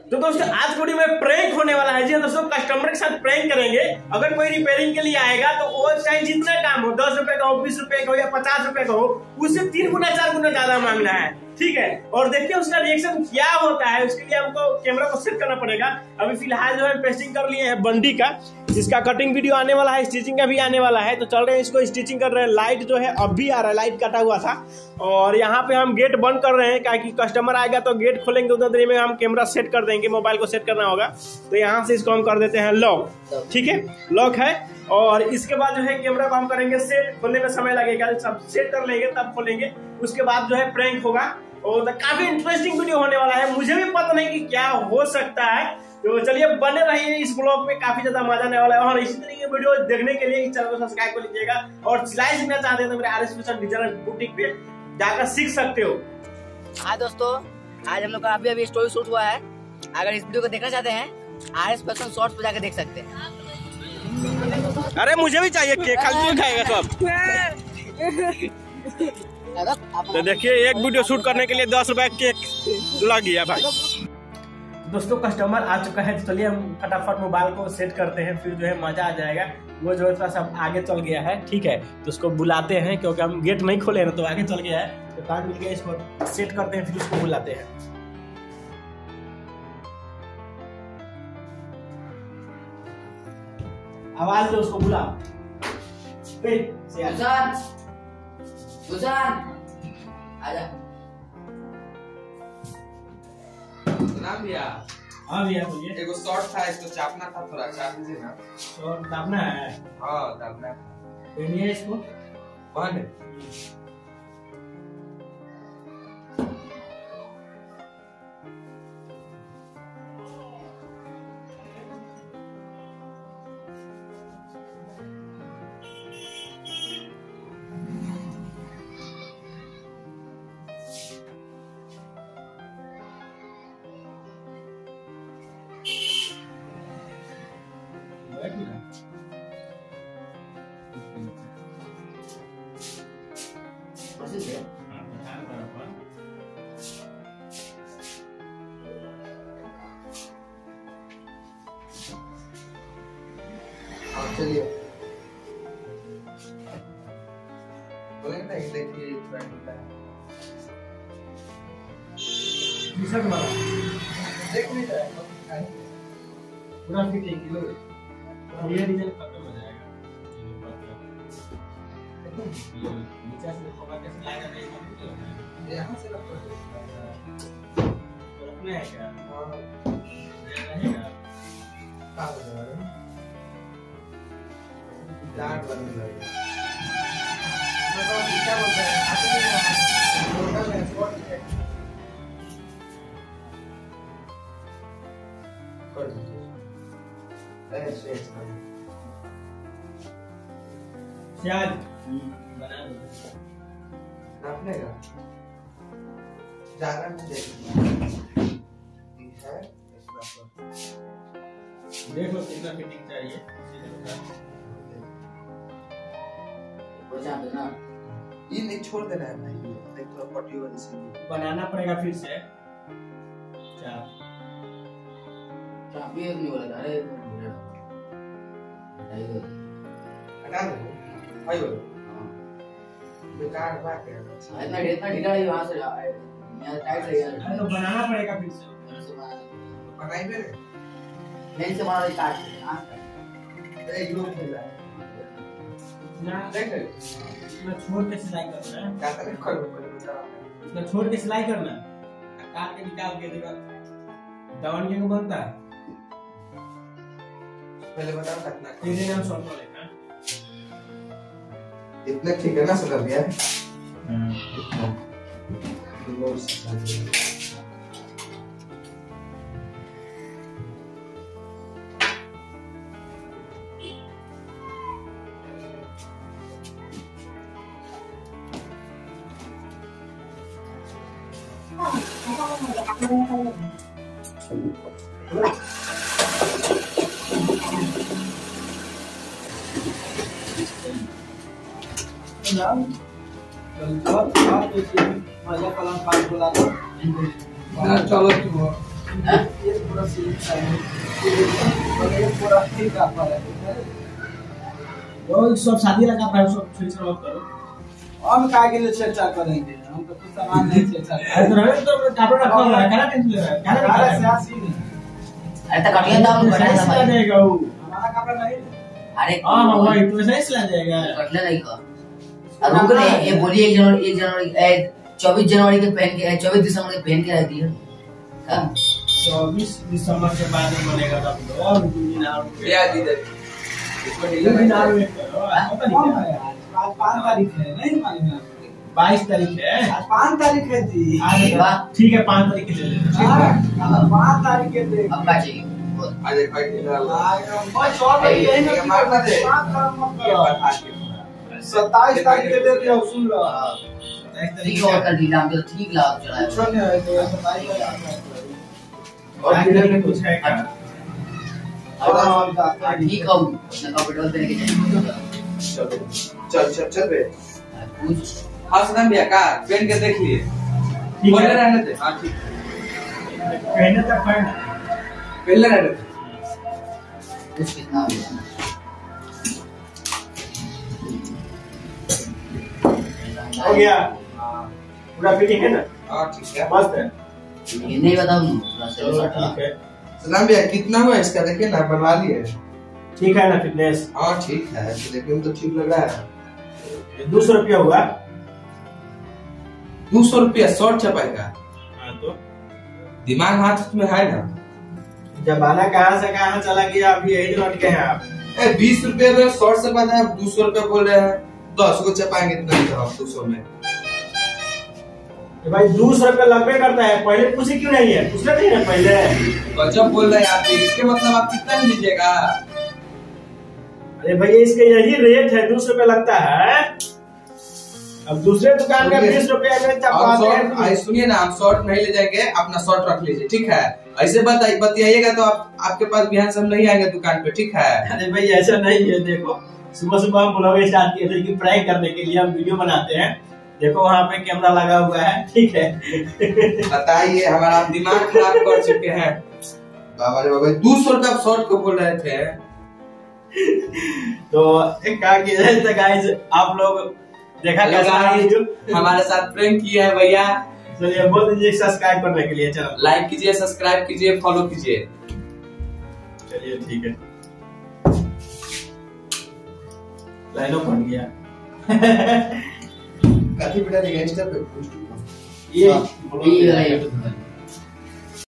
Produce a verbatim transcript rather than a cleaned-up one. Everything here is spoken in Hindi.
तो दोस्तों आज वीडियो में प्रैंक होने वाला है। जी दोस्तों, कस्टमर के साथ प्रैंक करेंगे। अगर कोई रिपेयरिंग के लिए आएगा तो वो चाहे जितना काम हो, दस रुपए का हो, बीस रुपए का हो या पचास रुपए का हो, उससे तीन गुना चार गुना ज्यादा मांगना है। ठीक है, और देखिए उसका रिएक्शन क्या होता है। उसके लिए हमको कैमरा को सेट करना पड़ेगा। अभी फिलहाल जो है पेस्टिंग कर लिए हैं बंडी का, इसका कटिंग वीडियो आने वाला है, स्टिचिंग का भी आने वाला है। तो चल रहे हैं, इसको स्टिचिंग कर रहे हैं। लाइट जो है अभी आ रहा है, लाइट कटा हुआ था। और यहाँ पे हम गेट बंद कर रहे हैं, क्योंकि कस्टमर आएगा तो गेट खोलेंगे, उतना देर में हम कैमरा सेट कर देंगे। मोबाइल को सेट करना होगा, तो यहाँ से इसको हम कर देते हैं लॉक। ठीक है, लॉक है। और इसके बाद जो है कैमरा को हम करेंगे सेट। खोलने में समय लगेगा, सब सेट कर लेंगे तब खोलेंगे। उसके बाद जो है प्रैंक होगा और काफी इंटरेस्टिंग वीडियो होने वाला है। मुझे भी पता नहीं कि क्या हो सकता है, तो चलिए बने रहिए इस ब्लॉग पे, काफी ज्यादा मजा आने वाला है। और इसी तरीके के वीडियो देखने के लिए चैनल को सब्सक्राइब कर लीजिएगा। और सिलाई सीखना चाहते हैं तो मेरे आरएस फैशन डिजाइनर बुटीक पे जाकर सीख सकते हो। हाँ दोस्तों, आज हम लोग का अभी अभी स्टोरी शूट हुआ है। अगर इस वीडियो को देखना चाहते हैं आरएस फैशन शॉर्ट्स पे जाकर देख सकते हैं। अरे मुझे भी चाहिए केक, खाली तू खाएगा सब। तो देखिए, एक वीडियो शूट करने के लिए दस रुपए केक लग गया भाई। दोस्तों कस्टमर आ चुका है, तो चलिए हम फटाफट मोबाइल को सेट करते हैं, फिर जो है मजा आ जाएगा। वो जो है थोड़ा सा आगे चल गया है, ठीक है, तो उसको बुलाते हैं, क्योंकि हम गेट नहीं खोले ना, तो आगे चल गया है। तो कार्ड मिल गया, इसको सेट करते हैं, फिर उसको बुलाते हैं। आवाज दो, उसको बुला। आजा। नाम भैया। हाँ भैया बोलिए। एगो शॉर्ट था, इसको चापना था, थोड़ा चाप दीजिए ना। शॉर्ट दाबना है? हाँ दाबना है। पहनिए इसको। कौन? चलिए बोलेंगे ना, देखिए देख नहीं रहा है पूरा फिटिंग किलो ये डिजाइन खत्म हो जाएगा। नीचे से देखो कैसे लाएगा, नहीं यहाँ से रखना है क्या? हाँ रहेगा कहाँ हो जाएगा, लाट बनने लगेगा। मतलब क्या बोलते हैं, आते हैं होटल में स्पॉट है कर दीजिए। अरे शेष कर शायद बना दो। नापने का ज्यादा नहीं देखना है, देख लो कितना फिटिंग चाहिए। ना ये नहीं छोड़ देना है भाई, देख थोड़ा पट्टी वाली सी बनाना पड़ेगा फिर से। चाप चाप भी नहीं बोला, अरे हटा दो भाई। बोलो बेकार बात है, इतना इतना ढीला है, वहां से यहाँ टाइट है यार। अरे तो बनाना पड़ेगा फिर से। बनाई मेरे नहीं से बना काट हां एक लोग मिला है ना, देख ले इसमें छोड़ के सिलाई करना है। क्या करे करो पहले बता, इसमें छोड़ के सिलाई करना, काट के निकाल के देगा। डाउन के को बनता है, पहले बताओ कितना तीन दिन हम सॉल्व कर लेना। इतना ठीक है ना सुलभ भैया? हां इतना चलो हाँ? ये पूरा सीन है ये पूरा ठीक का पर है वो सब शादी लगा पर सब छेड़छाड़ मत करो। हम काय के लिए छेड़छाड़ करेंगे, हम तो कुछ सामान नहीं छेड़छाड़ अरे तो रवि तो कपड़ा रखा हुआ है, क्या टेंशन ले रहा है? क्या हमारा रहा है? सियासी नहीं, अरे तो कटिया दाम बढ़ा सही था सिला भाई। जाएगा वो। हमारा कपड़ा नहीं है। अरे हाँ हाँ भाई तो सही सिला जाएगा। कटले नहीं का। अब रुक ले, ये बोली एक जनवरी एक जनवरी ए चौबीस जनवरी के पहन के चौबीस दिसंबर के पहन के रहती है। हाँ? चौबीस दिसंबर के बाद में बनेगा तब तो और दो दिन और ये आज इधर इसको दो ढीला दिन नहीं और करो। वेट करो। आज पता कौन नहीं है आज? आज पाँच तारीख है, नहीं मालूम है आपको? बाईस तारीख है। आज पाँच तारीख है जी। आज वाह। ठीक है पाँच तारीख के चले हाँ, पाँच तारीख के देख। अब क्या चाहिए? बोल। आज एक भाई ढीला हुआ। बस और भाई यही ना मारना दे। बात खराब मत करो। सत्ताईस तारीख के देख लो, सुन लो। ठीक है, कल ढीला हम तो ठीक लाभ चला है। कुछ नहीं है तो सत्ताईस तारीख और फिर में कुछ है क्या? और हाँ, ठीक है, अपना कंप्यूटर देने के चाहिए। चल चल चल चल बे। कुछ हाँ सुनाम भैया का पेन के देख लिए। ठीक बोले है रहने दे। हाँ ठीक कहने तक पढ़ना पहले रहने दे। कुछ कितना भी हो गया पूरा फिटिंग है ना? हाँ ठीक है। मस्त है। ये नहीं बताऊँ थोड़ा सा चलो ठीक है सुनाम भैया कितना हुआ इसका देखिए ना, बनवा लिए। ठीक है ना फिटनेस? हाँ ठीक है, देखने में तो ठीक लग रहा है। दो सौ रुपया हुआ। दो सौ रुपया शॉर्ट छपाई का हाँ तो दिमाग हाथ में है ना। जमाना कहाँ से कहाँ चला गया, अभी यही लौट के हैं आप। ए बीस रुपए में शॉर्ट से बात है, दो सौ रुपया बोल रहे हैं। दस को छपाएंगे इतना ही तो दो सौ में। ये भाई दो सौ रुपया लगभग करता है, पहले पूछे क्यों नहीं है? पूछना नहीं है पहले। गजब बोल रहे हैं आप, इसके मतलब आप कितना में लीजिएगा? अरे भैया इसका यही रेट है, दो सौ रुपया लगता है। अब दूसरे दुकान में बीस रुपया में आप चपाते शॉर्ट हैं। आई सुनिए ना, आप शॉर्ट नहीं ले जाएंगे, अपना शॉर्ट रख लीजिए ठीक है। ऐसे बताइए बतियाइएगा तो आप आपके पास बिहान से हम नहीं आएंगे दुकान पे, ठीक है। अरे भाई ऐसा नहीं है, देखो सुबह सुबह हम ब्लॉग स्टार्ट किए थे कि प्रैंक करने के लिए हम वीडियो बनाते हैं। देखो वहाँ पे कैमरा लगा हुआ है, ठीक है। बताइए, हमारा दिमाग खराब कर चुके हैं। बाबा रे बाबा, दो सौ रुपया शॉर्ट को बोल रहे थे। तो एक क्या किया जाए तो गाइस, आप लोग देखा कैसा है वीडियो? हमारे साथ प्रैंक किया है भैया। चलिए बोल दीजिए सब्सक्राइब करने के लिए। चलो लाइक कीजिए, सब्सक्राइब कीजिए, फॉलो कीजिए। चलिए ठीक है। लाइनों पड़ गया। काफी बेटा इंस्टा पे ये ये वाला यूट्यूब पे।